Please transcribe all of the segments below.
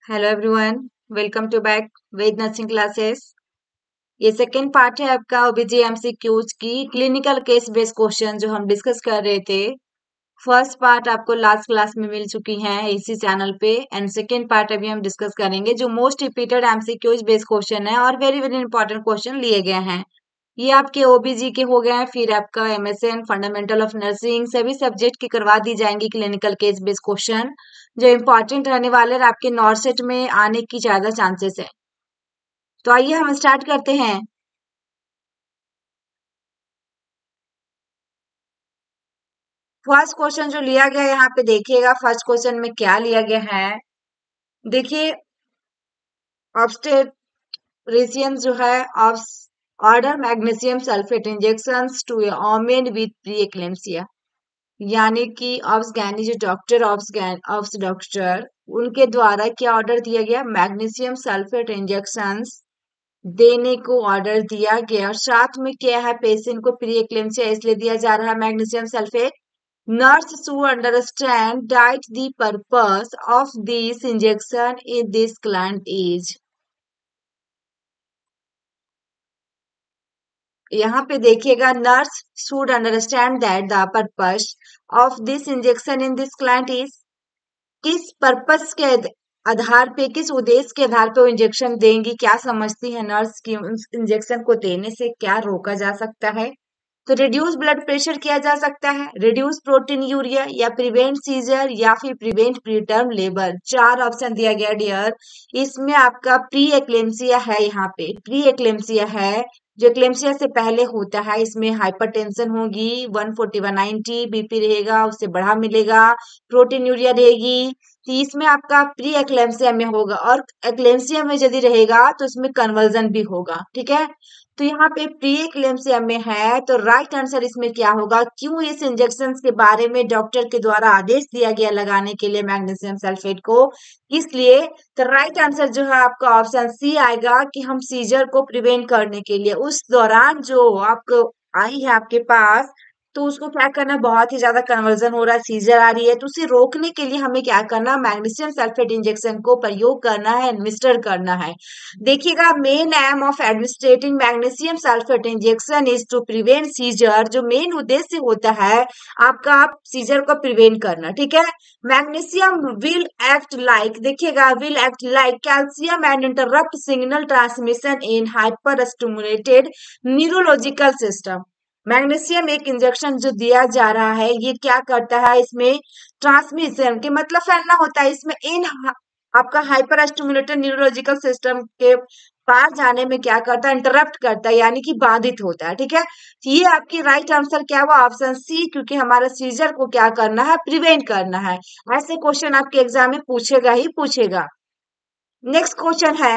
Hello everyone, welcome to back Ved nursing classes. ये second part है आपका ओबीजी एमसीक्यूज की क्लिनिकल केस बेस्ड क्वेश्चन जो हम डिस्कस कर रहे थे। फर्स्ट पार्ट आपको लास्ट क्लास में मिल चुकी है इसी चैनल पे एंड सेकेंड पार्ट अभी हम डिस्कस करेंगे जो most repeated MCQs based question है और वेरी वेरी इंपॉर्टेंट क्वेश्चन लिए गए हैं। ये आपके ओबीजी के हो गए हैं, फिर आपका एमएसएन फंडामेंटल ऑफ नर्सिंग सभी सब्जेक्ट की करवा दी जाएंगी क्लिनिकल केस बेस्ड क्वेश्चन जो इम्पोर्टेंट रहने वाले और आपके नॉर्सेट में आने की ज्यादा चांसेस है। तो आइए हम स्टार्ट करते हैं। फर्स्ट क्वेश्चन जो लिया गया है यहाँ पे देखिएगा, फर्स्ट क्वेश्चन में क्या लिया गया है। देखिए, ऑब्स्टेट्रिशियन जो है order magnesium sulphate injections to a women with pre eclampsia, यानी कि ऑब्स गैनी जो डॉक्टर ऑब्स डॉक्टर उनके द्वारा क्या ऑर्डर दिया गया, मैग्नीशियम सल्फेट इंजेक्शंस देने को ऑर्डर दिया गया। और साथ में क्या है, पेशेंट को प्री एक्लेम्सिया इसलिए दिया जा रहा है magnesium sulphate. Nurse to understand that the purpose of this injection in this client is. यहाँ पे देखिएगा, nurse should understand that the purpose of this injection in this client is, किस पर्पस के आधार पे, किस उद्देश्य के आधार पे वो इंजेक्शन देंगी, क्या समझती है नर्स की उस इंजेक्शन को देने से क्या रोका जा सकता है। तो रिड्यूस ब्लड प्रेशर किया जा सकता है, रिड्यूस प्रोटीन यूरिया, या प्रिवेंट सीजर, या फिर प्रिवेंट प्रीटर्म लेबर। चार ऑप्शन दिया गया डियर। इसमें आपका प्री एक्लेम्सिया है, यहाँ पे प्री एक्लेम्सिया है जो एक्लेम्सिया से पहले होता है। इसमें हाइपरटेंशन होगी 140/90, बीपी रहेगा उससे बढ़ा मिलेगा, प्रोटीन यूरिया रहेगी। तो इसमें आपका प्री एक्लेम्सिया में होगा, और एक्लेम्सिया में यदि रहेगा तो इसमें कन्वर्जन भी होगा। ठीक है, तो यहाँ पे प्री एक्लेम्सिया में है तो राइट आंसर इसमें क्या होगा, क्यों इस इंजेक्शन के बारे में डॉक्टर के द्वारा आदेश दिया गया लगाने के लिए मैग्नीशियम सल्फेट को, इसलिए। तो राइट आंसर जो है आपका ऑप्शन सी आएगा कि हम सीजर को प्रिवेंट करने के लिए, उस दौरान जो आपको आई है आपके पास, तो उसको क्या करना, बहुत ही ज्यादा कन्वर्जन हो रहा है, सीजर आ रही है, तो उसे रोकने के लिए हमें क्या करना, मैग्नीशियम सल्फेट इंजेक्शन को प्रयोग करना है, एडमिनिस्टर करना है। देखिएगा, main aim of administrating magnesium sulphate injection is to prevent seizure. जो मेन उद्देश्य होता है आपका, आप सीजर को प्रिवेंट करना। ठीक है, मैग्नीशियम विल एक्ट लाइक, देखिएगा, will act like calcium and interrupt signal transmission in hyper stimulated neurological system. Magnesium एक इंजेक्शन जो दिया जा रहा है, ये क्या करता है, इसमें ट्रांसमिशन के मतलब फैलना होता है, इसमें इन आपका हाइपर स्टिमुलेटेड न्यूरोलॉजिकल सिस्टम के पार जाने में क्या करता है, इंटरप्ट करता है, यानी कि बाधित होता है। ठीक है, तो ये आपकी राइट आंसर क्या हुआ, ऑप्शन सी, क्योंकि हमारा सीजर को क्या करना है, प्रिवेंट करना है। ऐसे क्वेश्चन आपके एग्जाम में पूछेगा ही पूछेगा। नेक्स्ट क्वेश्चन है,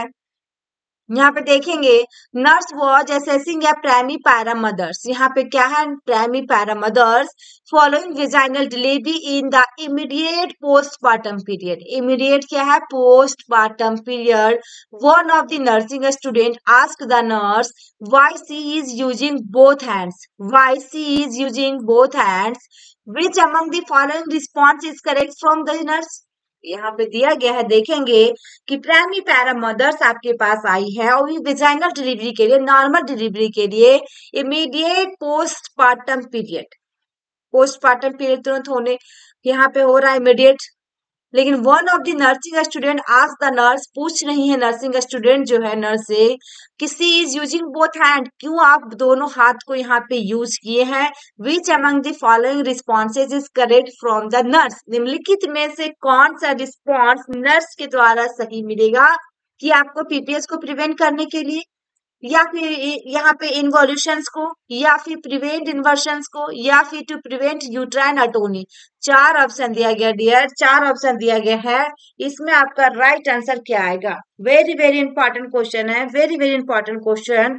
यहाँ पे देखेंगे, नर्स वॉज असेसिंग या प्राइमरी पैरा मदर्स। यहाँ पे क्या है, primary para mothers following vaginal delivery in the immediate postpartum period. Immediate क्या है, postpartum period. One of the nursing student ask the nurse why she is using both hands, why she is using both hands, which among the following response is correct from the nurse. यहाँ पे दिया गया है, देखेंगे कि primary para mother's आपके पास आई है और ये वेजाइनल डिलीवरी के लिए, नॉर्मल डिलीवरी के लिए immediate postpartum period, postpartum period तुरंत होने यहाँ पे हो रहा है इमीडिएट। लेकिन one of the nursing student ask the nurse, पूछ रही है नर्सिंग स्टूडेंट जो है नर्स से कि she is using both hand, क्यों आप दोनों हाथ को यहाँ पे यूज किए हैं। Which among the following responses is correct from the nurse, निम्नलिखित में से कौन सा रिस्पॉन्स नर्स के द्वारा सही मिलेगा कि आपको पीपीएस को प्रिवेंट करने के लिए, या फिर यहाँ पे इन्वॉल्यूशंस को, या फिर प्रिवेंट इन्वर्शंस को, या फिर टू प्रिवेंट यूट्राइन अटोनी। चार ऑप्शन दिया गया डियर, चार ऑप्शन दिया गया है। इसमें आपका राइट आंसर क्या आएगा, वेरी वेरी इंपॉर्टेंट क्वेश्चन है, वेरी वेरी इंपॉर्टेंट क्वेश्चन।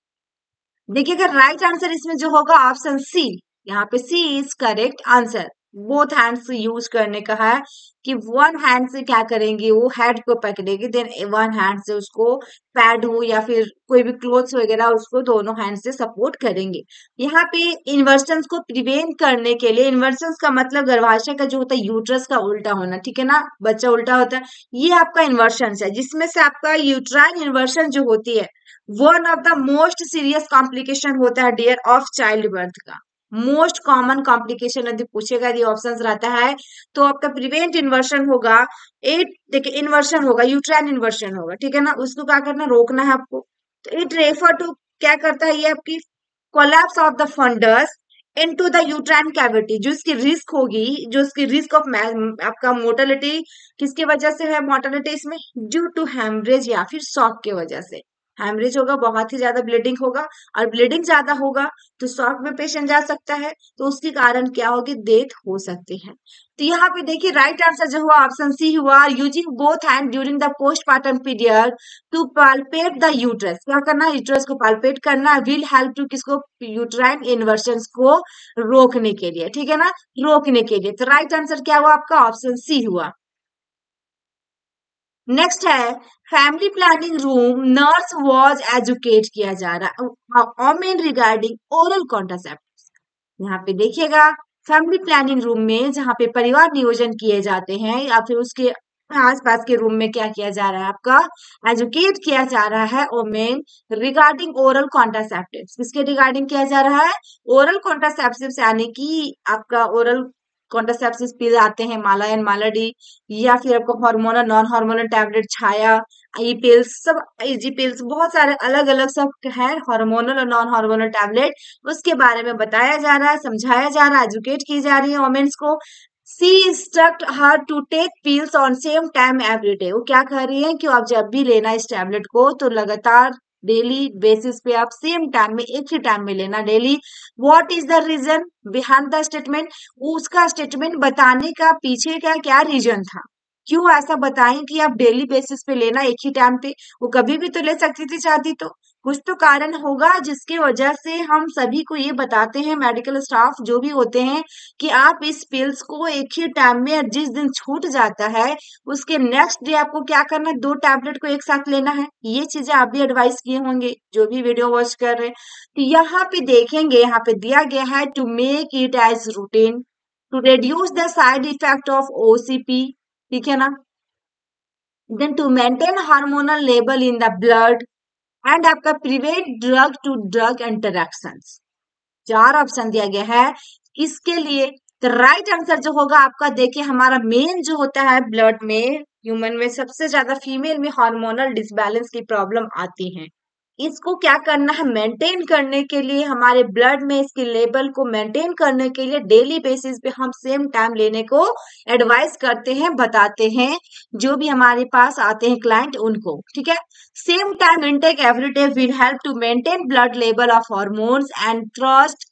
देखिएगा, राइट आंसर इसमें जो होगा ऑप्शन सी, यहाँ पे C is correct answer. Both hand से यूज करने का है कि वन हैंड से क्या करेंगे, वो हेड को पकड़ेगी, देन वन हैंड से उसको पैड हो या फिर कोई भी क्लोथ्स वगैरह उसको दोनों हैंड से सपोर्ट करेंगे। यहाँ पे इन्वर्शंस को प्रिवेंट करने के लिए, इन्वर्शंस का मतलब गर्भाशय का जो होता है यूट्रस का उल्टा होना, ठीक है ना, बच्चा उल्टा होता है, ये आपका इन्वर्शन है, जिसमें से आपका यूट्राइन इन्वर्शन जो होती है one of the most serious complication होता है डियर ऑफ चाइल्ड बर्थ का। मोस्ट कॉमन कॉम्प्लिकेशन यदि पूछेगा, यदि ऑप्शन रहता है तो आपका प्रिवेंट इन्वर्शन होगा, एट देखिए इन्वर्शन होगा, यूट्राइन इन्वर्शन होगा, ठीक है ना, उसको क्या करना, रोकना है आपको। तो इट रेफर टू क्या करता है, ये आपकी collapse of the fundus into the uterine cavity, जो इसकी रिस्क होगी, जो इसकी रिस्क ऑफ आपका मोर्टेलिटी किसकी वजह से है, मोर्टेलिटी इसमें ड्यू टू हेमरेज या फिर शॉक की वजह से। हेमरेज होगा, बहुत ही ज्यादा ब्लीडिंग होगा, और ब्लीडिंग ज्यादा होगा तो शॉक में पेशेंट जा सकता है, तो उसके कारण क्या होगी, डेथ हो सकती है। तो यहाँ पे देखिए राइट आंसर जो हुआ ऑप्शन सी हुआ, using both hand during the postpartum period to palpate the uterus, क्या करना है, यूट्रस को पाल्पेट करना विल हेल्प टू किसको, यूट्राइन इन्वर्शंस को रोकने के लिए, ठीक है ना, रोकने के लिए। तो राइट आंसर क्या हुआ आपका, ऑप्शन सी हुआ। नेक्स्ट है family planning room, nurse was educate किया जा रहा है रिगार्डिंग ओरल कॉन्ट्रासेप्टिव। यहाँ पे देखिएगा फैमिली प्लानिंग रूम में जहाँ पे परिवार नियोजन किए जाते हैं या फिर उसके आसपास के रूम में क्या किया जा रहा है, आपका एजुकेट किया जा रहा है ओमेन रिगार्डिंग ओरल कॉन्ट्रासेप्टिव। किसके रिगार्डिंग किया जा रहा है, ओरल कॉन्ट्रासेप्टिव, यानी कि आपका ओरल कॉन्ट्रासेप्टिव पिल आते हैं, माला एंड माला डी, या फिर आपको hormonal non hormonal tablet Chhaya, E pills, सब जी पिल्स, बहुत सारे अलग अलग सब है, हार्मोनल और नॉन हार्मोनल टैबलेट, उसके बारे में बताया जा रहा है, समझाया जा रहा है, एजुकेट की जा रही है वोमेन्स को। She instruct her to take pills on same time every day, वो क्या कह रही है कि आप जब भी लेना इस टैबलेट को तो लगातार डेली बेसिस पे आप सेम टाइम में, एक ही टाइम में लेना daily. What is the reason behind the statement, उसका स्टेटमेंट बताने का पीछे का क्या रीजन था, क्यों ऐसा बताएं कि आप डेली बेसिस पे लेना एक ही टाइम पे, वो कभी भी तो ले सकती थी चाहती तो, कुछ तो कारण होगा जिसकी वजह से हम सभी को ये बताते हैं, मेडिकल स्टाफ जो भी होते हैं, कि आप इस पिल्स को एक ही टाइम में, जिस दिन छूट जाता है उसके नेक्स्ट डे आपको क्या करना है, दो टैबलेट को एक साथ लेना है। ये चीजें आप भी एडवाइस किए होंगे जो भी वीडियो वॉच कर रहे हैं। तो यहाँ पे देखेंगे, यहाँ पे दिया गया है to make it as routine to reduce the side effect of OCP, ठीक है ना, then to maintain hormonal level in the blood and आपका prevent drug to drug interactions। चार ऑप्शन दिया गया है इसके लिए। तो राइट आंसर जो होगा आपका, देखिए हमारा मेन जो होता है ब्लड में, ह्यूमन में सबसे ज्यादा फीमेल में हार्मोनल डिसबैलेंस की प्रॉब्लम आती है, इसको क्या करना है, मेंटेन करने के लिए, हमारे ब्लड में इसके लेवल को मेंटेन करने के लिए डेली बेसिस पे हम सेम टाइम लेने को एडवाइस करते हैं, बताते हैं, जो भी हमारे पास आते हैं क्लाइंट उनको, ठीक है। Same time intake every day will help to maintain blood level of hormones and trust,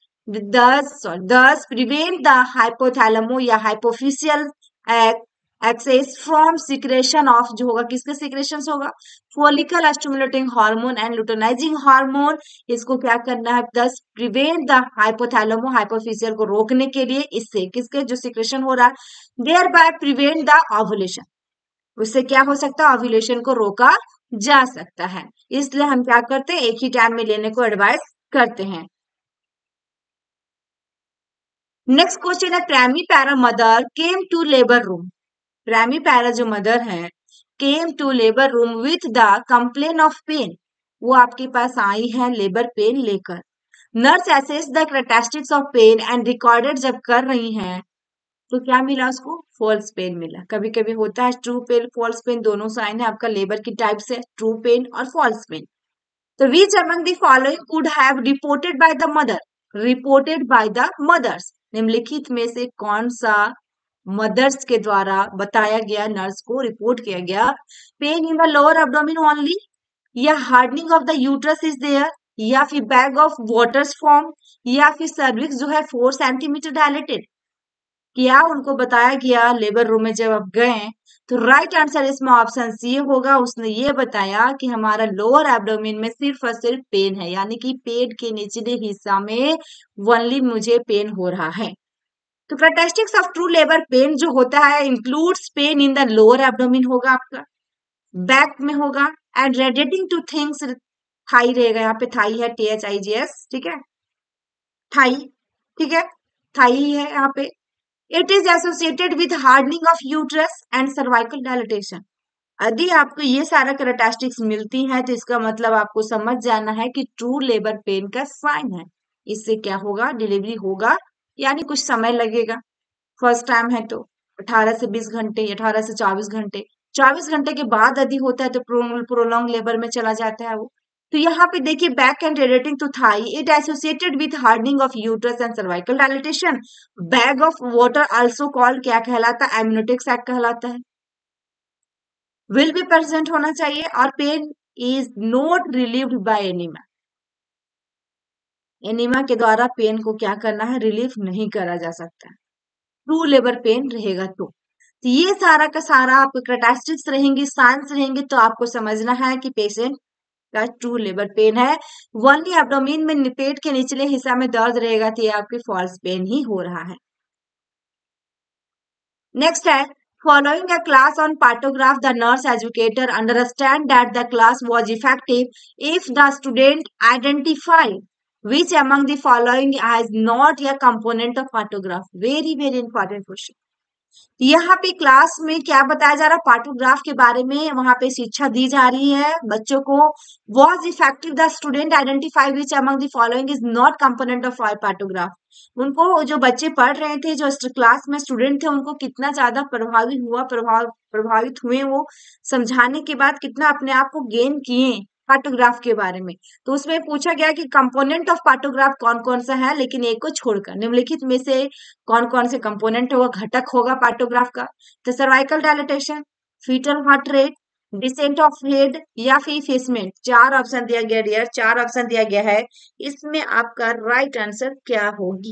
thus prevent the hypothalamus या hypophyseal axis from secretion of, जो होगा किसके सिक्रेशन होगा, follicle stimulating hormone and luteinising hormone. इसको क्या करना है, दस प्रिवेंट द हाइपोथैलेमो हाइपोफिसियल को रोकने के लिए, इससे किसके जो सिक्रेशन हो रहा है, thereby prevent the ovulation, उससे क्या हो सकता है, ओव्यूलेशन को रोका जा सकता है। इसलिए हम क्या करते हैं, एक ही टाइम में लेने को एडवाइस करते हैं। नेक्स्ट क्वेश्चन है primary para mother came to labour room, primary para जो मदर है came to labour room with the complain of pain, वो आपके पास आई है लेबर पेन लेकर। Nurse assess the characteristics of pain and recorded जब कर रही हैं तो क्या मिला उसको, फॉल्स पेन मिला। कभी कभी होता है ट्रू पेन फॉल्स पेन, दोनों साइन है आपका लेबर की टाइप से, ट्रू पेन और फॉल्स पेन। तो which among the following could have reported by the mother, reported by the mothers, निम्नलिखित में से कौन सा मदर्स के द्वारा बताया गया, नर्स को रिपोर्ट किया गया, pain in the lower abdomen only, या hardening of the uterus is there, या फिर बैग ऑफ वाटर्स फॉर्म, या फिर सर्विक्स जो है 4 सेंटीमीटर डायलेटेड। क्या उनको बताया गया लेबर रूम में जब आप गए, तो राइट आंसर इसमें ऑप्शन सी होगा, उसने ये बताया कि हमारा लोअर एब्डोमेन में सिर्फ और सिर्फ पेन है, यानी कि पेट के निचले हिस्सा में ओनली मुझे पेन हो रहा है। तो characteristics of true labour pain जो होता है includes pain in the lower abdomen होगा आपका, बैक में होगा, and radiating to things, thigh रहेगा, यहाँ पे थाई है, THIGS, ठीक है, थाई, ठीक है, थाई ही है यहाँ पे। It is associated with hardening of uterus and cervical dilatation. यदि आपको ये सारा कैरेक्टरिस्टिक्स मिलती है तो इसका मतलब आपको समझ जाना है कि ट्रू लेबर पेन का साइन है। इससे क्या होगा, डिलीवरी होगा, यानी कुछ समय लगेगा, फर्स्ट टाइम है तो 18 से 20 घंटे, 18 से 24 घंटे, 24 घंटे के बाद यदि होता है तो प्रोलॉन्ग लेबर में चला जाता है वो। तो यहाँ पे देखिए back and relating to thigh, it associated with hardening of uterus and cervical dilatation. Bag of water also called क्या कहलाता है, एमनियोटिक सैक कहलाता है, विल भी प्रेजेंट होना चाहिए, और pain is not relieved by enema. Enema के द्वारा पेन को क्या करना है, रिलीफ नहीं करा जा सकता, ट्रू लेबर पेन रहेगा तो ये सारा का सारा आपको कैरेक्टरिस्टिक्स रहेंगी, साइंस रहेंगे, तो आपको समझना है कि पेशेंट का ट्रू लेबर पेन है। वनली एब्डोमेन में पेट के निचले हिस्सा में दर्द रहेगा तो ये आपकी फॉल्स पेन ही हो रहा है। नेक्स्ट है, following a class on partograph, the nurse educator understand that the class was effective if the student identify which among the following has not a component of partograph. Very important question. यहाँ पे class में क्या बताया जा रहा है, partograph के बारे में वहां पे शिक्षा दी जा रही है बच्चों को। Was effective the student identify which among the following is not component of partograph. उनको जो बच्चे पढ़ रहे थे, जो क्लास में स्टूडेंट थे, उनको कितना ज्यादा प्रभावित हुए वो समझाने के बाद, कितना अपने आप को गेन किए पार्टोग्राफ के बारे में। तो उसमें पूछा गया कि कंपोनेंट ऑफ पार्टोग्राफ कौन कौन सा है, लेकिन एक को छोड़कर निम्नलिखित में से कौन कौन से कंपोनेंट होगा, घटक होगा पार्टोग्राफ का। तो cervical dilatation, foetal heart rate, descent of head, या फिर इफेसमेंट। चार ऑप्शन दिया गया डियर, चार ऑप्शन दिया गया है, इसमें आपका राइट आंसर क्या होगी।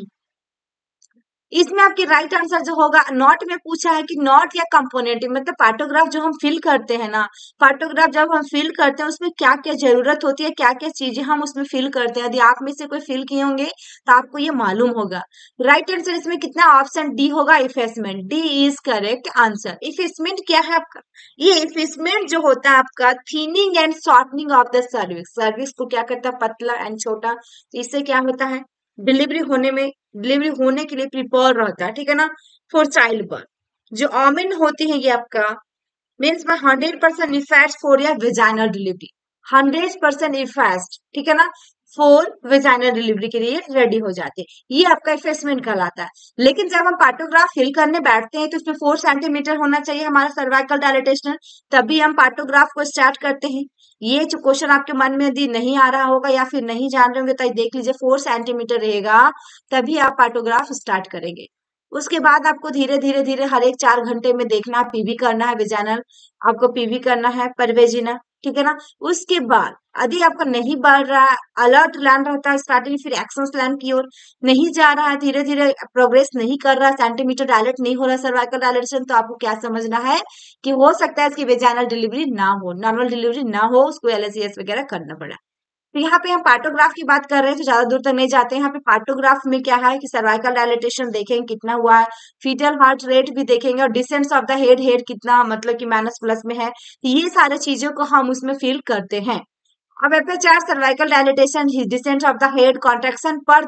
इसमें आपकी राइट आंसर जो होगा, नॉट में पूछा है कि नॉट या कंपोनेंट, मतलब पार्टोग्राफ जो हम फिल करते हैं ना, पार्टोग्राफ जब हम फिल करते हैं उसमें क्या क्या जरूरत होती है, क्या क्या चीजें हम उसमें फिल करते हैं। यदि आप में से कोई फिल किए होंगे तो आपको ये मालूम होगा। राइट आंसर इसमें कितना, ऑप्शन डी होगा, effacement. D is correct answer. Effacement क्या है आपका, ये इफेसमेंट जो होता है आपका thinning and shortening of the cervix, cervix को क्या करता है, पतला एंड छोटा। तो इससे क्या होता है, डिलीवरी होने में, डिलीवरी होने के लिए प्रिपेयर रहता है, ठीक है ना, फॉर चाइल्ड बर्थ। जो ऑमिन होती है ये आपका मीन्स में 100% इफेक्ट फॉर या वेजाइनल डिलीवरी, 100% इफेक्ट, ठीक है ना, फॉर वेजाइनल डिलीवरी के लिए रेडी हो जाते हैं, ये आपका इफेसमेंट कहलाता है। लेकिन जब हम पार्टोग्राफ फिल करने बैठते हैं तो उसमें 4 सेंटीमीटर होना चाहिए हमारा सर्वाइकल डायलिटेशन, तभी हम पार्टोग्राफ को स्टार्ट करते हैं। ये जो क्वेश्चन आपके मन में यदि नहीं आ रहा होगा या फिर नहीं जान रहे होंगे तो देख लीजिए, 4 सेंटीमीटर रहेगा तभी आप पार्टोग्राफ स्टार्ट करेंगे। उसके बाद आपको धीरे धीरे धीरे हर एक 4 घंटे में देखना, पीवी करना है, विजाइनल आपको पीवी करना है, परवेजिना, ठीक है ना। उसके बाद यदि आपका नहीं बढ़ रहा है, अलर्ट लैंड रहता है स्टार्टिंग, फिर एक्शन प्लान की ओर नहीं जा रहा है, धीरे धीरे प्रोग्रेस नहीं कर रहा, सेंटीमीटर डायलेट नहीं हो रहा सर्वाइकल डायलेशन, तो आपको क्या समझना है कि हो सकता है इसकी वेजाइनल डिलीवरी ना हो, नॉर्मल डिलीवरी ना हो, उसको LHCS वगैरह करना पड़ा। तो यहाँ पे हम पार्टोग्राफ की बात कर रहे हैं तो ज्यादा दूर तक नहीं जाते हैं। यहाँ पे पार्टोग्राफ में क्या है कि सर्वाइकल डायलिटेशन देखेंगे कितना हुआ है, फीटल हार्ट रेट भी देखेंगे, और descent of the head, head कितना मतलब कि माइनस प्लस में है, तो ये सारी चीजों को हम उसमें फिल करते हैं। अब FHR cervical dilatation, descent of the head, contraction पर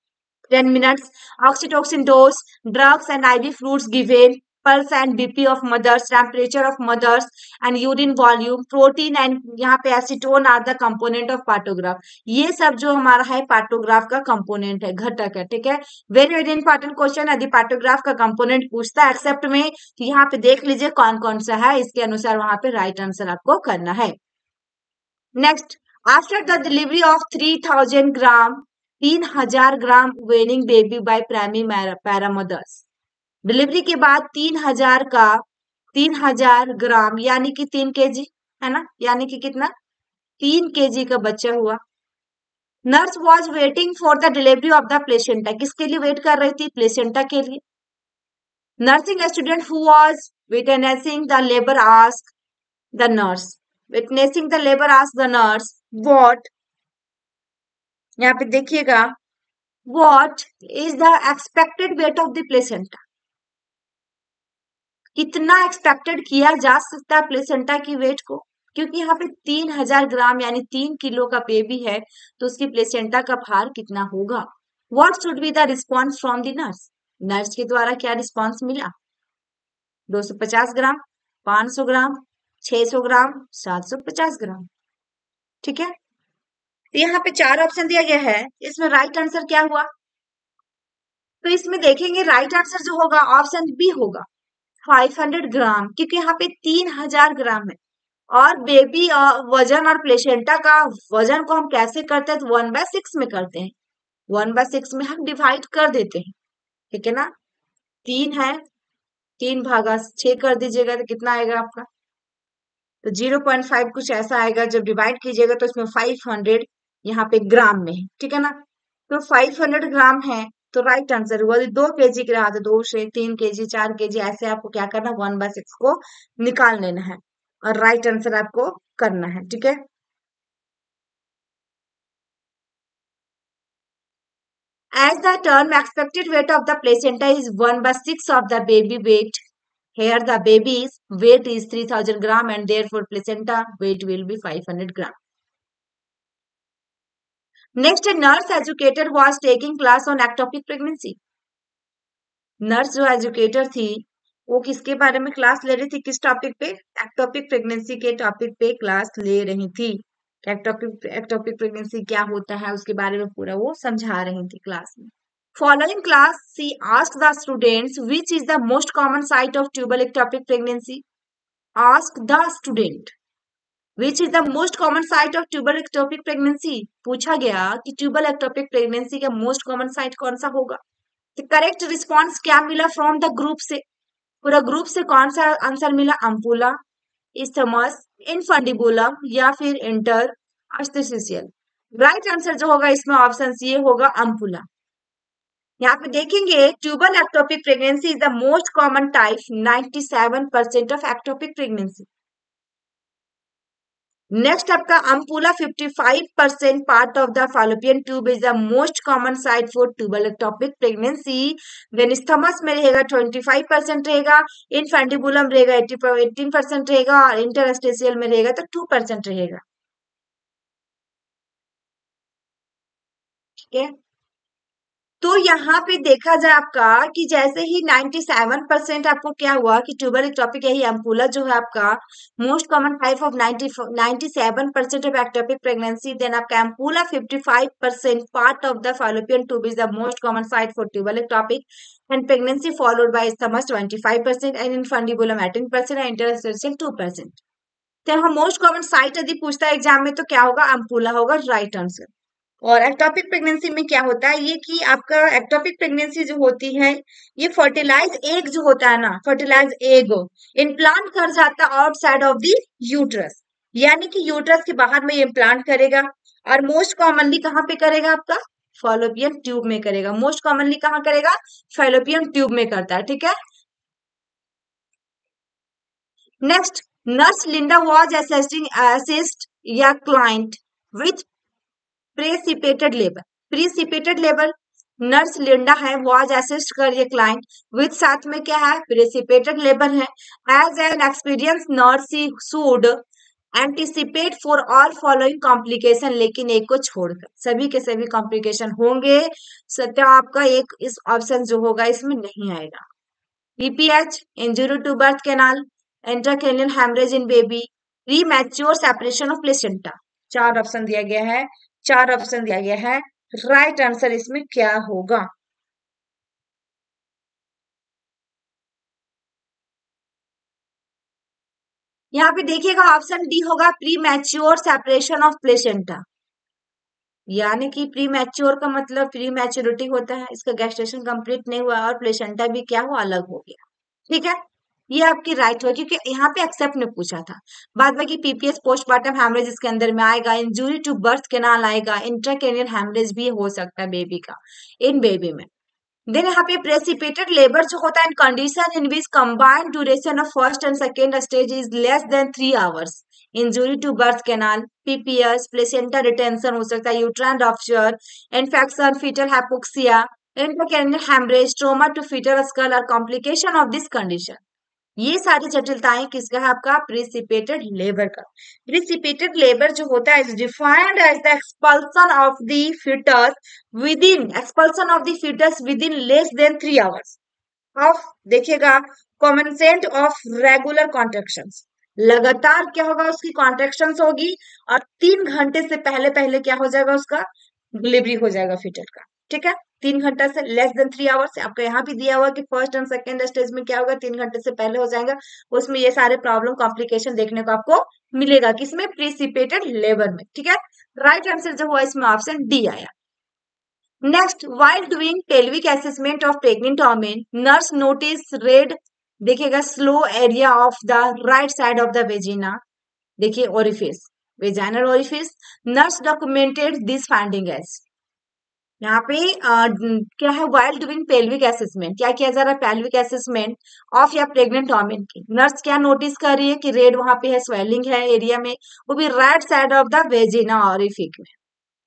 10 minutes, oxytocin dose, drugs and IV fluids given, pulse and BP of mothers, temperature of mothers and urine volume, protein and यहाँ पे acetone are the component of partograph. ये सब जो हमारा है partograph का component है, घटक है, ठीक है। वेरी वेरी इंपॉर्टेंट क्वेश्चन, यदि पार्टोग्राफ का कंपोनेंट पूछता है एक्सेप्ट में, तो यहाँ पे देख लीजिए कौन कौन सा है, इसके अनुसार वहां पे राइट आंसर आपको करना है। Next, after the delivery of 3000 gram, 3000 gram weighing baby by primary para mothers, delivery के बाद 3000 ग्राम यानी कि 3 kg, है ना, यानी कि कितना, 3 kg का बच्चा हुआ। Nurse was waiting for the delivery of the placenta, किसके लिए वेट कर रही थी, प्लेसेंटा के लिए। Nursing student who was witnessing the labour ask the nurse, witnessing the labour ask the nurse what, यहाँ पे देखिएगा what is the expected weight of the placenta, कितना एक्सपेक्टेड किया जा सकता है प्लेसेंटा की वेट को, क्योंकि यहाँ पे 3000 ग्राम यानी 3 किलो का बेबी है, तो उसकी प्लेसेंटा का भार कितना होगा। What should be the response from the nurse, nurse के द्वारा क्या रिस्पॉन्स मिला, 250 ग्राम, 500 ग्राम, 600 ग्राम, 750 ग्राम। ठीक है, तो यहाँ पे 4 ऑप्शन दिया गया है, इसमें राइट आंसर क्या हुआ, तो इसमें देखेंगे राइट आंसर जो होगा ऑप्शन बी होगा, 500 ग्राम, क्योंकि यहाँ पे 3000 ग्राम है। और बेबी वजन और प्लेसेंटा का वजन को हम कैसे करते हैं, तो 1/6 में करते हैं, 1/6 में हम डिवाइड कर देते हैं। ठीक है ना, 3 है, 3/6 कर दीजिएगा तो कितना आएगा आपका, तो 0.5 कुछ ऐसा आएगा। जब डिवाइड कीजिएगा तो इसमें 500 यहाँ पे ग्राम में है। ठीक है ना, तो 500 ग्राम है, तो राइट आंसर हुआ 2 kg के रहा, तो 2 से 3 kg, 4 kg, ऐसे आपको क्या करना, 1/6 को निकाल लेना है और राइट आंसर आपको करना है। ठीक है, as the term expected weight of the placenta is 1/6 of the baby weight, here the baby's weight is 3000 gram and therefore placenta weight will be 500 gram. Next, a nurse educator was taking class on ectopic pregnancy. Nurse जो educator थी वो किसके बारे में class ले रही थी, किस टॉपिक पे, एक्टोपिक प्रेगनेंसी के टॉपिक पे क्लास ले रही थी। एक्टोपिक प्रेगनेंसी क्या होता है उसके बारे में पूरा वो समझा रही थी क्लास में। Following class, she asked the students which is the most common site of tubal ectopic pregnancy. Ask the student which is the most common site of tubal ectopic pregnancy. पूछा गया कि ट्यूबल एक्टोपिक प्रेगनेंसी का most common site कौन सा होगा। तो correct response क्या मिला फ्रॉम द ग्रुप से, पूरा ग्रुप से कौन सा आंसर मिला, अम्पुला, इस्थमस, इनफंडिबुलम या फिर इंटर अस्टिशियल। राइट आंसर जो होगा इसमें ऑप्शन सी होगा, अम्पुला। यहाँ पे देखेंगे tubal ectopic pregnancy is the most common type, 97% of ectopic pregnancy. Next आपका ampulla 55% part of the fallopian tube is the most common site for tubal ectopic pregnancy. Then isthmus में रहेगा 25% रहेगा, इनफेंडिबुलम रहेगा 18% रहेगा और इंटरस्टेशियल में रहेगा तो 2% रहेगा। ठीक है, तो यहाँ पे देखा जाए आपका कि जैसे ही 97% आपको क्या हुआ कि ट्यूबल एक्टोपिक यही एम्पुला जो है आपका most common type of 97% of ectopic pregnancy, then आपका ampulla 55% part of the fallopian tube is the most common site for tubal ectopic and pregnancy followed by isthmus 25% and infundibulum 18% and interstitial 2%। तो यहाँ most common site यदि पूछता है exam में तो क्या होगा, एम्पुला होगा राइट आंसर। और एक्टोपिक प्रेगनेंसी में क्या होता है, ये कि आपका एक्टोपिक प्रेगनेंसी जो होती है ये फर्टिलाइज एग जो होता है ना, फर्टिलाइज एग इम्प्लांट कर जाता है आउटसाइड ऑफ द यूट्रस, यानी कि यूट्रस के बाहर में ये इम्प्लांट करेगा और मोस्ट कॉमनली कहाँ पे करेगा, आपका फैलोपियन ट्यूब में करेगा। मोस्ट कॉमनली कहाँ करेगा, फैलोपियन ट्यूब में करता है। ठीक है, next, nurse Linda was assist या client with precipitated labour, precipitated labour nurse Linda है वाज असिस्ट कर ये क्लाइंट विथ साथ में क्या है, प्रेसिपिटेड लेबर है। As an experience nurse should anticipate for all following complication, लेकिन एक को छोड़कर सभी के सभी कॉम्प्लिकेशन होंगे, सत्य आपका एक इस ऑप्शन जो होगा इसमें नहीं आएगा। PPH, injury to birth canal, intracranial haemorrhage in baby, premature separation of placenta. 4 option दिया गया है, 4 ऑप्शन दिया गया है, राइट आंसर इसमें क्या होगा। यहाँ पे देखिएगा ऑप्शन डी होगा, premature separation of placenta, यानी कि प्री मैच्योर का मतलब प्री मैच्योरिटी होता है, इसका गैस्ट्रेशन कंप्लीट नहीं हुआ और प्लेसेंटा भी क्या हुआ, अलग हो गया। ठीक है, ये आपकी राइट हो, क्योंकि यहाँ पे एक्सेप्ट ने पूछा था। बाद बाकी पीपीएस पोस्टमार्टम हेमरेज इसके अंदर में आएगा, इंजुरी टू बर्थ कैनाल आएगा, इंट्राक्रैनियल हेमरेज भी हो सकता है बेबी का इन बेबी में। देन यहाँ पे प्रेसिपिटेड लेबर जो होता है, condition in which combined duration of first and second stage is less than 3 hours, injury to birth canal, PPS, placenta retention हो सकता है, uterine rupture, infection, foetal hypoxia, intracranial haemorrhage, trauma to foetal skull और complication of this condition. ये सारी जटिलताएं किसका है? आपका प्रिसिपिटेड लेबर का। प्रिसिपिटेड लेबर जो होता है is defined as the expulsion of the foetus within less than 3 hours of, देखिएगा, कॉमेंसेंट ऑफ रेगुलर कॉन्ट्रेक्शंस, लगातार क्या होगा? उसकी कॉन्ट्रेक्शंस होगी और 3 घंटे से पहले पहले क्या हो जाएगा? उसका डिलीवरी हो जाएगा फीटल का। ठीक है, 3 घंटा से लेस देन 3 आवर्स। आपको यहाँ भी दिया हुआ कि फर्स्ट एंड सेकेंड स्टेज में क्या होगा? 3 घंटे से पहले हो जाएगा। उसमें ये सारे प्रॉब्लम कॉम्प्लिकेशन देखने को आपको मिलेगा, किसमें? प्रिसिपिटेड लेबर में। ठीक है, राइट आंसर जो हुआ इसमें ऑप्शन डी आया। Next, while doing pelvic assessment of pregnant women, nurse noticed red, देखिएगा, slow area of the right side of the vagina, देखिए orifice, vaginal orifice. Nurse documented this finding as, यहाँ पे क्या है? वाइल डूइंग पेल्विक असेसमेंट, क्या किया जा रहा है? पेल्विक असेसमेंट ऑफ या प्रेग्नेंट वोमेन की। नर्स क्या नोटिस कर रही है कि रेड वहां पे है, स्वेलिंग है एरिया में, वो भी right side of the vagina orifice में।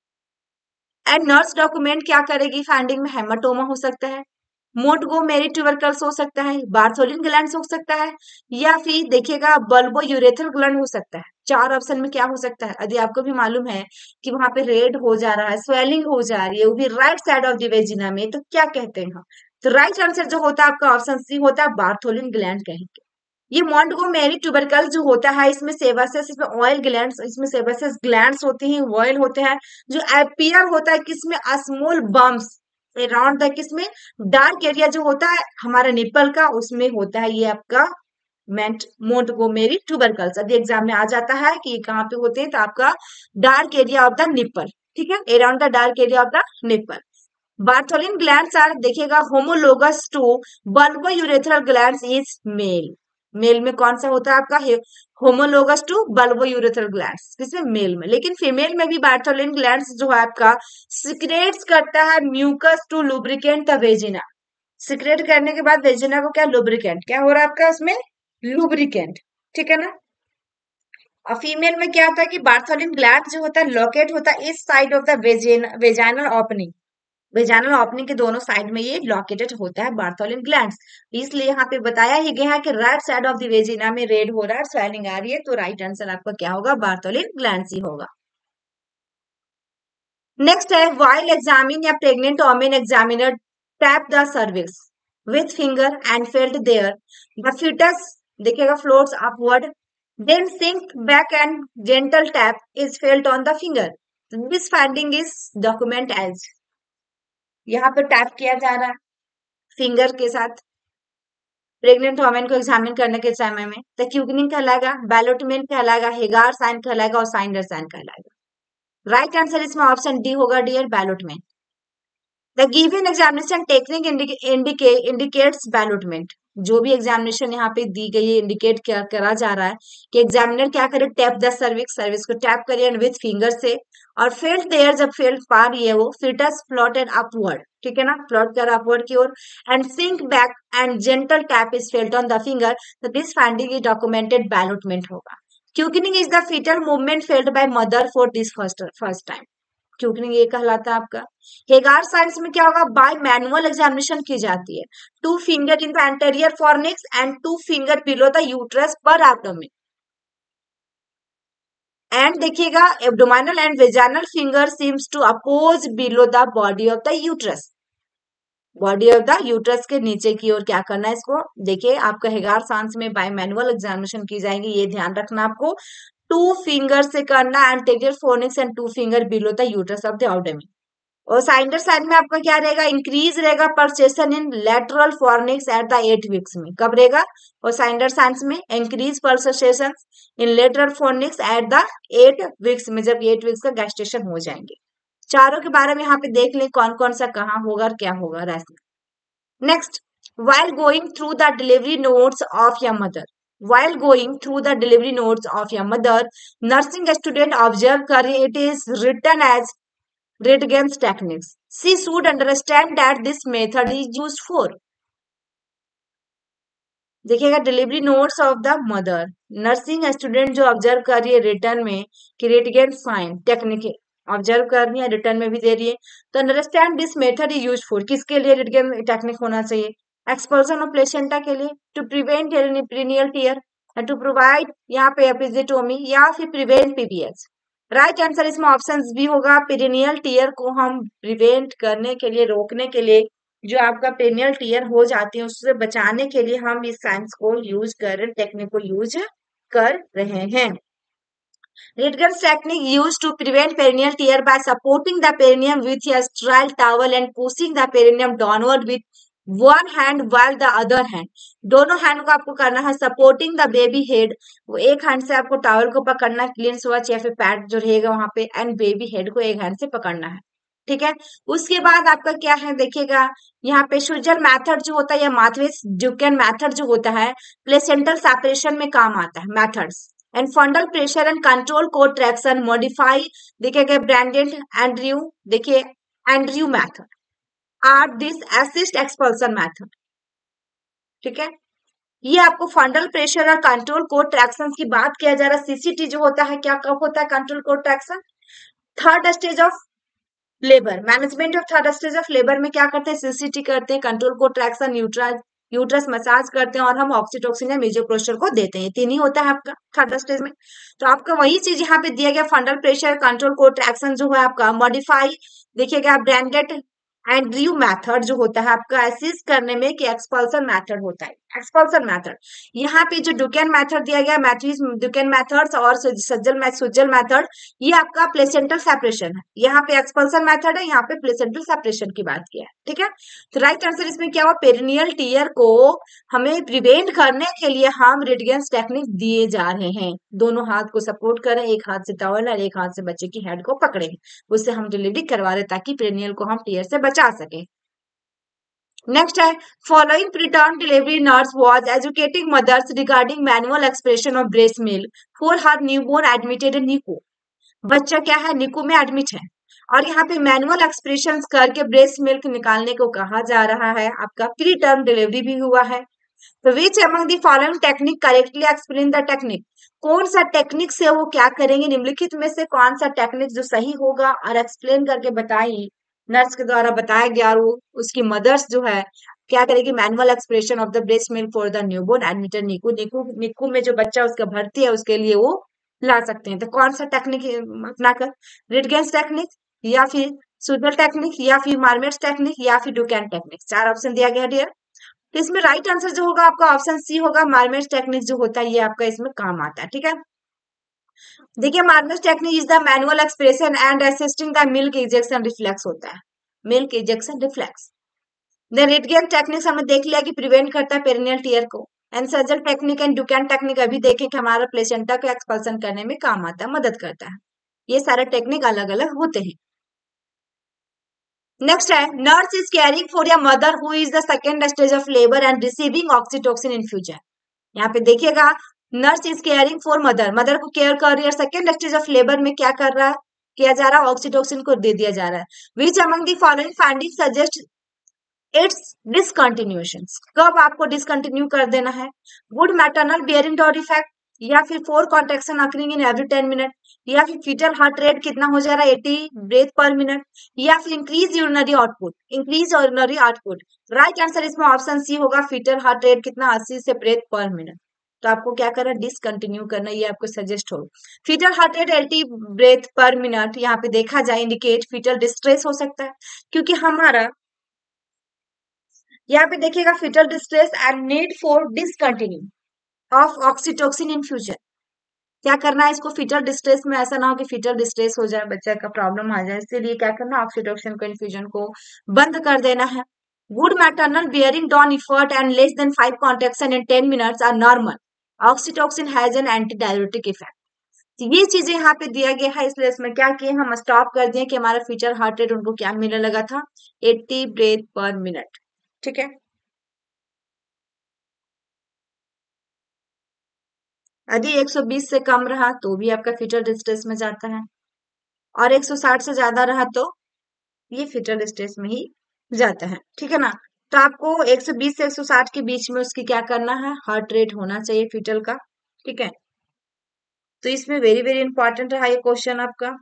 एंड नर्स डॉक्यूमेंट क्या करेगी? फाइंडिंग में हेमाटोमा हो सकता है, मोंटगोमेरी ट्यूबरकल्स हो सकता है, बार्थोलिन ग्लैंड्स हो सकता है, या फिर देखिएगा बल्बो यूरेथ्रल ग्लैंड हो सकता है। 4 ऑप्शन में क्या हो सकता है? यदि आपको भी मालूम है कि वहां पे रेड हो जा रहा है, स्वेलिंग हो जा रही है, वो भी right side of the vagina में, तो क्या कहते हैं हम? तो राइट आंसर जो होता है आपका ऑप्शन सी होता है, बार्थोलिन ग्लैंड कहेंगे। ये मोंटगोमेरी ट्यूबरकल जो होता है, इसमें सेबासियस, इसमें ऑयल ग्लैंड्स, इसमें सेबासियस ग्लैंड्स होती हैं, ऑयल होते हैं, जो अपीयर होता है किसमें? स्मॉल बम्प्स अराउंड द, किसमें? डार्क एरिया जो होता है हमारा निपल का, उसमें होता है ये आपका मोंटगोमेरी ट्यूबरकल्स। यदि एग्जाम में आ जाता है कि ये कहाँ पे होते हैं, तो आपका dark area of the nipple, ठीक है, around the dark area of the nipple. Bartholin glands are, देखिएगा, homologous to bulbourethral glands is male. Male में कौन सा होता है आपका? Homologous to bulbourethral glands, किसमें? मेल में। लेकिन फीमेल में भी बार्थोलिन ग्लैंड्स जो है आपका सिक्रेट्स करता है mucus to lubricant the vagina. Secrete करने के बाद वेजिना को क्या? लुब्रिकेंट, क्या हो रहा है आपका उसमें? लुब्रिकेंट। ठीक है ना? और फीमेल में क्या होता है कि बार्थोलिन ग्लैंड जो होता है लोकेट होता है इस side of the vaginal opening, vaginal opening के दोनों साइड में ये लोकेटेड होता है बार्थोलिन ग्लैंड्स। इसलिए यहाँ पे बताया ही गया है कि right side of the vagina में रेड हो रहा है, स्वेलिंग आ रही है, तो राइट आंसर आपका क्या होगा? बार्थोलिन ग्लैंड्स ही होगा। नेक्स्ट है, while examining a pregnant woman, examiner tap the cervix with finger and felt there the fetus, देखिएगा, floats upward, then sink back and gentle tap is felt on the finger. This finding is document as, यहाँ पे tap किया जा रहा है finger के साथ pregnant women को एग्जामिन करने के समय में, तो क्यूगनिंग कहलाएगा, बैलोटमेंट कहलाएगा, हेगार साइन कहलाएगा और साइंडर साइन कहलाएगा। राइट आंसर इसमें ऑप्शन डी होगा, dear, ballottement. The given examination technique indicates ballottement. जो भी एग्जामिनेशन यहाँ पे दी गई है, इंडिकेट क्या करा जा रहा है कि एग्जामिनर क्या करे? टैप द सर्विक्स, सर्विक्स को टैप करिए विथ फिंगर से, और फेल्ट देयर, जब फेल्ट पा रही है वो, फिटस फ्लोटेड अपवर्ड, ठीक है ना, फ्लोट कर अपवर्ड की ओर, and sink back and gentle tap is felt on the finger, तो this finding is documented ballottement होगा। Quickening is the foetal movement felt by mother for this first time, quickening ये कहलाता है आपका। Hegar signs में क्या होगा? Bye manual examination की जाती है, 2 finger in the anterior fornix and 2 finger below the uterus पर एब्डोमेन, एंड देखिएगा abdominal and vaginal finger seems to appose below the body of the uterus, body of the uterus के नीचे की ओर क्या करना है इसको? देखिए, आपका हेगार साइंस में बाय मैनुअल एग्जामिनेशन की जाएगी, ये ध्यान रखना आपको। 2 फिंगर से करना anterior fornix and 2 finger below the uterus of the abdomen. और साइंडर साइड में आपका क्या रहेगा? इंक्रीज रहेगा pulsation in lateral fornix at the 8 weeks में। कब रहेगा? और साइंडर साइंस में increase pulsation in lateral fornix at the 8 weeks में, जब 8 वीक्स का गैस्टेशन हो जाएंगे। चारों के बारे में यहाँ पे देख लें कौन कौन सा कहाँ होगा और क्या होगा। Next, while going through the delivery notes of your mother, while going through the delivery notes of your mother, nursing student observe कर रही, it is written as Röntgen's techniques. She should understand that this method is used for. देखिएगा delivery notes of the mother, nursing student जो observe कर रही है return में कि रेडिगेन sign technique observe कर रही है, रिटर्न में भी दे रही है, तो understand this method is useful, किसके लिए रेडिगेन टेक्निक होना चाहिए? एक्सपल्सन ऑफ प्लेसेंटा के लिए, to prevent perineal tear, to provide यहाँ पे एपिजिटोमी, या फिर प्रिवेंट पीबीएस। राइट आंसर इसमें ऑप्शन भी होगा, पेरिनियल टियर को हम प्रिवेंट करने के लिए, रोकने के लिए, जो आपका पेरिनियल टियर हो जाती है उससे बचाने के लिए हम इस साइंस को यूज कर, टेक्निक को यूज कर रहे हैं। Röntgen's technique used to prevent perineal tear by supporting the perineum with a sterile towel and pushing the perineum downward with one hand while the other hand, दोनों hand को आपको करना है सपोर्टिंग द बेबी हेड, वो एक hand से आपको towel को पकड़ना है, क्लीन स्वच या फिर पैड जो रहेगा वहां पे, एंड बेबी हेड को एक हैंड से पकड़ना है, ठीक है। उसके बाद आपका क्या है देखिएगा, यहाँ पे शुजर मेथड जो होता है या माथवेस ड्यूकेन मेथड जो होता है, प्लेसेंटल सेपरेशन में काम आता है methods, and fundal pressure and control cord traction modify, देखिएगा ब्रांडेड एंड्रयू, देखिए Andrew method are this assist expulsion method, ठीक है। ये आपको फंडल प्रेशर और कंट्रोल कोड ट्रैक्शन की बात किया जा रहा है। सीसीटी जो होता है क्या कब होता है control cord traction? Third stage of labour, management of third stage of labour में क्या करते हैं? सीसीटी करते हैं, control cord traction, uterus massage करते हैं, और हम ऑक्सीटोसिन या मेजोप्रोस्टर को देते हैं, तीन ही होता है आपका थर्ड स्टेज में। तो आपका वही चीज यहाँ पे दिया गया, fundal pressure control cord traction जो है आपका मॉडिफाई, देखिएगा ब्रांडेड एंड्रयू मेथड जो होता है आपका असिस्ट करने में, कि एक्सपल्सन मेथड होता है, एक्सपल्सन मेथड। यहाँ पे जो डुकेन मेथड दिया गया, मैथ्यूज डुकेन मेथड्स और सुज्जल मेथड, ये आपका प्लेसेंटल सेपरेशन है, यहाँ पे एक्सपल्सन मेथड है, यहाँ पे प्लेसेंटल सेपरेशन की बात किया है, ठीक है। तो राइट आंसर इसमें क्या हुआ, पेरिनियल टियर को हमें प्रिवेंट करने के लिए हम रेडिगेंस टेक्निक दिए जा रहे हैं, दोनों हाथ को सपोर्ट करें, एक हाथ से टॉवल और एक हाथ से बच्चे की हेड को पकड़े, उससे हम डिलीवरी करवा रहे ताकि पेरिनियल को हम टियर से बचा सके। नेक्स्ट है, following preterm delivery nurse was educating mothers regarding manual expression of breast milk for her newborn admitted in NICU. बच्चा क्या है, निको में एडमिट है, और यहाँ पे मैनुअल एक्सप्रेशन करके ब्रेस्ट मिल्क निकालने को कहा जा रहा है, आपका प्री टर्म डिलीवरी भी हुआ है। तो which among the following technique correctly explain the technique, कौन सा टेक्निक से वो क्या करेंगे, निम्नलिखित में से कौन सा टेक्निक जो सही होगा और एक्सप्लेन करके बताई, नर्स के द्वारा बताया गया, और वो उसकी मदर्स जो है क्या करेगी, manual expression of the breast milk for the newborn admitted NICU, NICU में जो बच्चा उसका भर्ती है उसके लिए वो ला सकते हैं। तो कौन सा टेक्निक अपनाकर, रिडगेंस टेक्निक, या फिर सुडल टेक्निक, या फिर मार्मेट्स टेक्निक, या फिर डुकैन टेक्निक, चार ऑप्शन दिया गया डियर। तो इसमें राइट आंसर जो होगा आपका ऑप्शन सी होगा, मार्मेट्स टेक्निक जो होता है ये आपका इसमें काम आता है, ठीक है। देखिए Marmet's technique is the manual expression and assisting the milk ejection reflex होता है, milk ejection reflex. The Ritgen techniques हमने देख लिया कि प्रिवेंट करता है पेरिनियल टियर को, एंड सजल टेक्निक एंड डुकैन टेक्निक अभी देखें कि हमारा प्लेसेंटा को एक्सपल्सन करने में काम आता है, मदद करता है। ये सारे टेक्निक अलग अलग होते हैं। नेक्स्ट है, नर्स इज केयरिंग फॉर या mother who is the second stage of labour and receiving oxytocin infusion. यहाँ पे देखिएगा nurse is caring for mother, mother को केयर कर रही है, सेकेंड स्टेज ऑफ लेबर में क्या कर रहा है, किया जा रहा है, ऑक्सीटोसिन को दे दिया जा रहा है। Which among the following finding suggest its discontinuation, कब आपको डिसकंटिन्यू कर देना है, good maternal bearing down effort, या फिर 4 contraction occurring in every 10 minute, या फिर फीटल हार्ट रेट कितना हो जा रहा है 80 ब्रेथ पर मिनट, या फिर increase urinary output, increase urinary output. Right answer इसमें ऑप्शन सी होगा, फीटल हार्ट रेट कितना 80 से ब्रेथ पर मिनट। तो आपको क्या करना है, डिसकंटिन्यू करना, ये आपको सजेस्ट हो। Fetal heart rate 80 breath per minute यहाँ पे देखा जाए इंडिकेट फीटल डिस्ट्रेस हो सकता है, क्योंकि हमारा यहाँ पे देखिएगा fetal distress and need for discontinue of oxytocin infusion. क्या करना है इसको, फीटल डिस्ट्रेस में ऐसा ना हो कि फीटल डिस्ट्रेस हो जाए, बच्चा का प्रॉब्लम आ जाए, इसीलिए क्या करना है, ऑक्सीटोसिन को इन्फ्यूजन को बंद कर देना है। Good maternal bearing down effort and less than 5 contraction in 10 minutes are normal, oxytocin has an anti diuretic effect. ये चीजें यहाँ पे दिया गया है, इसलिए इसमें क्या किए हम स्टॉप कर दिए कि हमारा फीचर हार्ट रेट उनको क्या मिलने लगा था, 80 ब्रेथ पर मिनट, ठीक है। यदि 120 से कम रहा तो भी आपका फीटल डिस्ट्रेस में जाता है, और 160 से ज्यादा रहा तो ये फीटल स्टेज में ही जाता है, ठीक है ना। तो आपको 120 से 160 के बीच में उसकी क्या करना है, हार्ट रेट होना चाहिए फीटल का, ठीक है। तो इसमें वेरी वेरी इंपॉर्टेंट रहा ये क्वेश्चन आपका।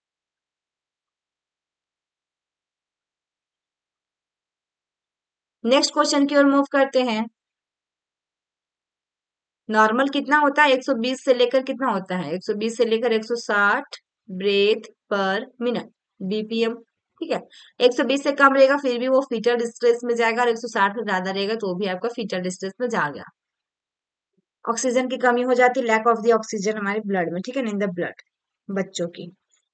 नेक्स्ट क्वेश्चन की ओर मूव करते हैं। नॉर्मल कितना होता है, 120 से लेकर कितना होता है, 120 से लेकर 160 ब्रेथ पर मिनट, बीपीएम, ठीक है। 120 से कम रहेगा फिर भी वो फीटल डिस्ट्रेस में जाएगा, और 160 से ज्यादा रहेगा तो भी आपका फीटल डिस्ट्रेस में जाएगा। ऑक्सीजन की कमी हो जाती है, लैक ऑफ द ऑक्सीजन हमारे ब्लड में, ठीक है ना, इन द ब्लड, बच्चों की।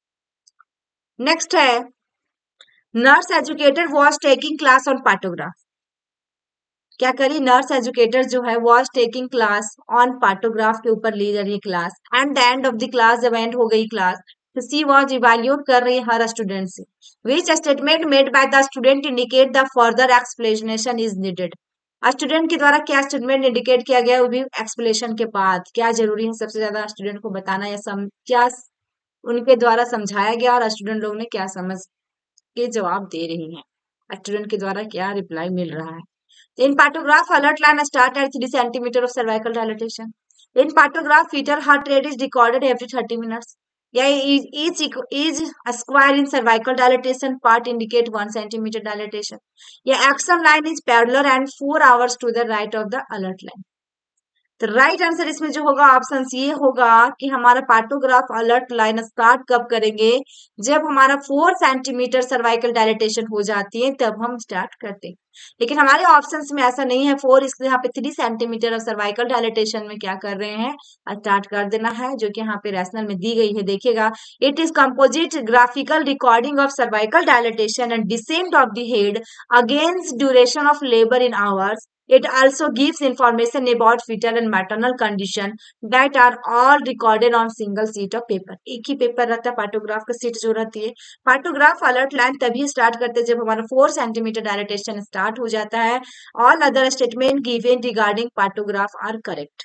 नेक्स्ट है, nurse educator was taking class on partograph. क्या करी, नर्स एजुकेटर जो है was taking class on partograph के ऊपर ली जा रही है class, and the end of the class, जब एंड हो गई क्लास, तो सी वॉज इवेल्यूट कर रही है हर स्टूडेंट से, which statement made by the student indicate the further explanation is needed. Student के द्वारा क्या स्टेटमेंट इंडिकेट किया गया, वो भी एक्सप्लेनेशन के बाद, क्या जरूरी है सबसे ज्यादा स्टूडेंट को बताना, या क्या उनके द्वारा समझाया गया और स्टूडेंट लोग ने क्या समझ के जवाब दे रही हैं, स्टूडेंट के द्वारा क्या रिप्लाई मिल रहा है। In pantograph, alert line start at 3 centimeter of cervical dilatation. In pantograph, fetal heart rate is recorded every 30 minutes. Yeah, each square in cervical dilatation part indicate 1 centimeter dilatation. Yeah, action line is parallel and 4 hours to the right of the alert line. तो right answer इसमें जो होगा option ये होगा कि हमारा partograph alert line start कब करेंगे, जब हमारा 4 सेंटीमीटर सर्वाइकल डायलेटेशन हो जाती है तब हम स्टार्ट करते हैं। लेकिन हमारे ऑप्शंस में ऐसा नहीं है 4, इसलिए यहाँ पे 3 सेंटीमीटर ऑफ सर्वाइकल डायलेटेशन में क्या कर रहे हैं, स्टार्ट कर देना है, जो कि यहाँ पे रैशनल में दी गई है। देखिएगा, it is composite graphical recording of cervical dilatation and descent of the head against duration of labour in hours. It also gives information about fetal and maternal condition that are all recorded on single sheet of paper. एक ही paper रहता है partograph का seat जो रहती है। Partograph alert line तभी start करते हैं जब हमारा 4 सेंटीमीटर डायलेटेशन स्टार्ट हो जाता है। All other statement given regarding partograph are correct,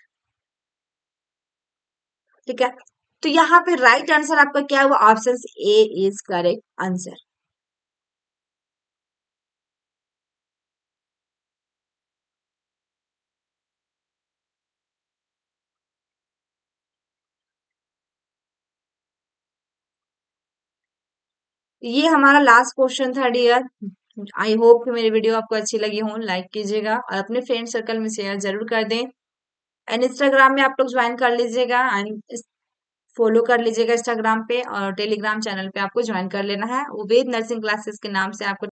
ठीक है। तो यहाँ पे राइट आंसर आपका क्या हुआ, option A is correct answer. ये हमारा लास्ट क्वेश्चन था डियर। आई होप कि मेरी वीडियो आपको अच्छी लगी हो, लाइक कीजिएगा और अपने फ्रेंड सर्कल में शेयर जरूर कर दें। एंड इंस्टाग्राम में आप लोग ज्वाइन कर लीजिएगा एंड फॉलो कर लीजिएगा इंस्टाग्राम पे, और टेलीग्राम चैनल पे आपको ज्वाइन कर लेना है, उबेद नर्सिंग क्लासेस के नाम से आपको